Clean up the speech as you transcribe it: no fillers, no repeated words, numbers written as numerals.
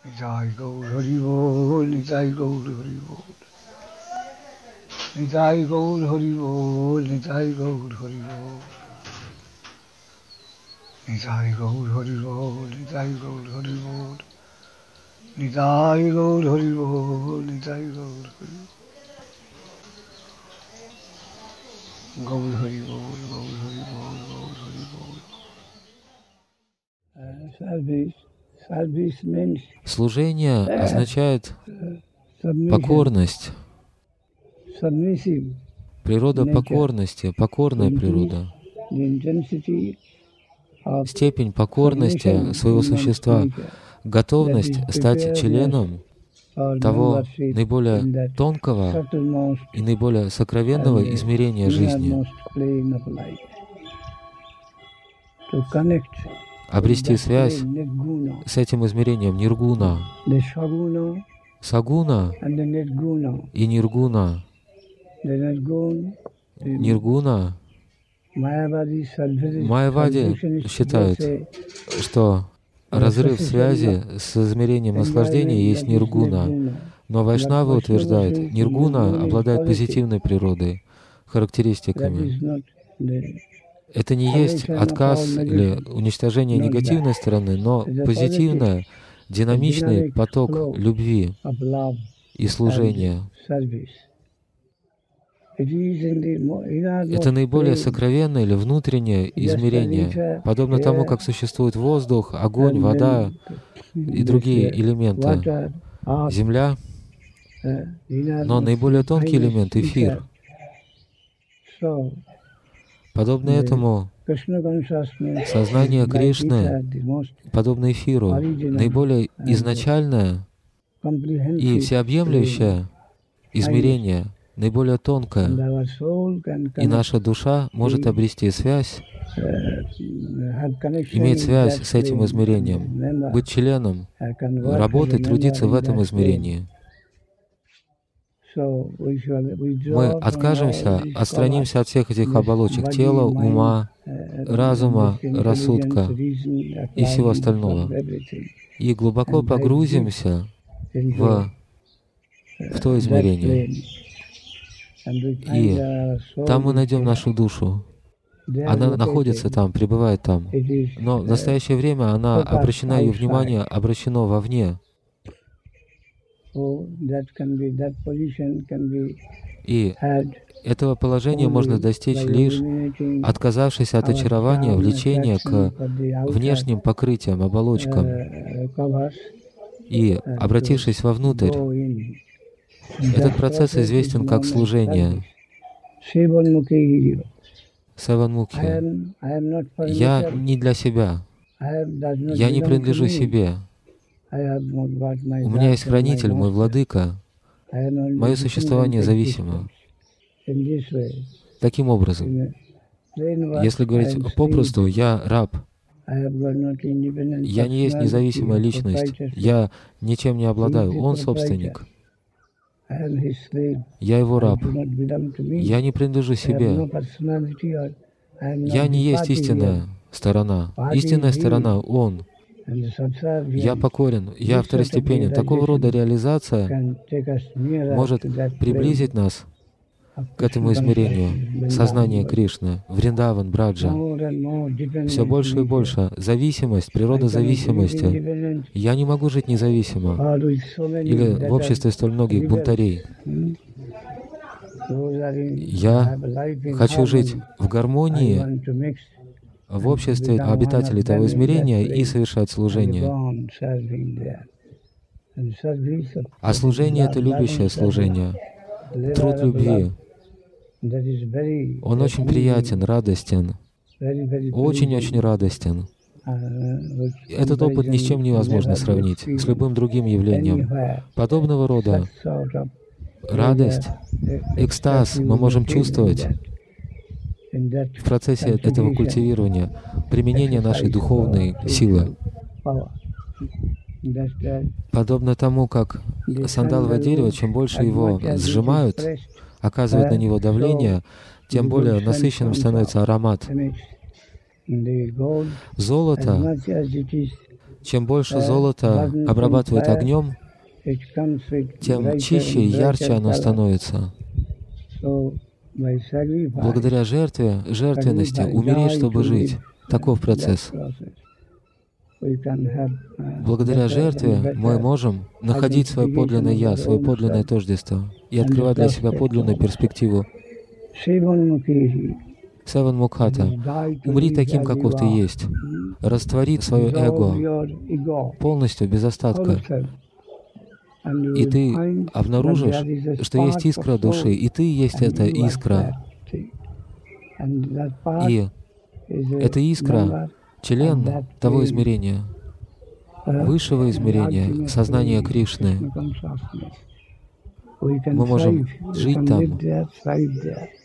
Nitai Gaur Hari Bol, Nitai Gaur Hari Bol. Nitai Gaur Hari Bol, Nitai Gaur Hari Bol. Nitai Gaur Hari Bol, Nitai Gaur Hari Bol. Nitai Gaur Hari Bol, Nitai Gaur Hari Bol. Gaur Hari Bol, Gaur Hari Bol, Gaur Hari Bol. Service means Служение означает покорность. Природа покорности, покорная природа. Степень покорности своего существа, готовность стать членом того наиболее тонкого и наиболее сокровенного измерения жизни. Обрести связь с этим измерением ниргуна, сагуна и ниргуна. Ниргуна, майявади считают, что разрыв связи с измерением наслаждения есть ниргуна. Но вайшнавы утверждают, ниргуна обладает позитивной природой, характеристиками. Это не есть отказ или уничтожение негативной стороны, но позитивный, динамичный поток любви и служения. Это наиболее сокровенное или внутреннее измерение, подобно тому, как существует воздух, огонь, вода и другие элементы, земля, но наиболее тонкий элемент — эфир. Подобно этому, сознание Кришны, подобно эфиру, наиболее изначальное и всеобъемлющее измерение, наиболее тонкое, и наша душа может обрести связь, иметь связь с этим измерением, быть членом, работать, трудиться в этом измерении. Мы откажемся, отстранимся от всех этих оболочек тела, ума, разума, рассудка и всего остального, и глубоко погрузимся в то измерение. И там мы найдем нашу душу. Она находится там, пребывает там. Но в настоящее время она обращена, ее внимание обращено вовне. И этого положения можно достичь лишь отказавшись от очарования, влечения к внешним покрытиям, оболочкам и обратившись вовнутрь. Этот процесс известен как служение. Севанмукхи. Я не для себя. Я не принадлежу себе. У меня есть хранитель, мой владыка. Мое существование зависимо. Таким образом, если говорить попросту, я раб. Я не есть независимая личность. Я ничем не обладаю. Он собственник. Я его раб. Я не принадлежу себе. Я не есть истинная сторона. Истинная сторона — Он. Я покорен, я второстепенен. Такого рода реализация может приблизить нас к этому измерению сознания Кришны, Вриндаван, Браджа. Все больше и больше. Зависимость, природа зависимости. Я не могу жить независимо. Или в обществе столь многих бунтарей. Я хочу жить в гармонии, в обществе обитателей того измерения и совершать служение. А служение — это любящее служение, труд любви. Он очень приятен, радостен, очень-очень радостен. Этот опыт ни с чем невозможно сравнить, с любым другим явлением. Подобного рода радость, экстаз мы можем чувствовать в процессе этого культивирования, применения нашей духовной силы. Подобно тому, как сандаловое дерево, чем больше его сжимают, оказывают на него давление, тем более насыщенным становится аромат. Золото Чем больше золота обрабатывают огнем, тем чище и ярче оно становится. Благодаря жертвенности, умереть, чтобы жить. Таков процесс. Благодаря жертве мы можем находить свое подлинное «Я», свое подлинное тождество и открывать для себя подлинную перспективу. Севан Мукхата, умри таким, каков ты есть. Раствори свое эго полностью, без остатка. И ты обнаружишь, что есть искра души, и ты есть эта искра. И эта искра — член того измерения, высшего измерения, сознания Кришны. Мы можем жить там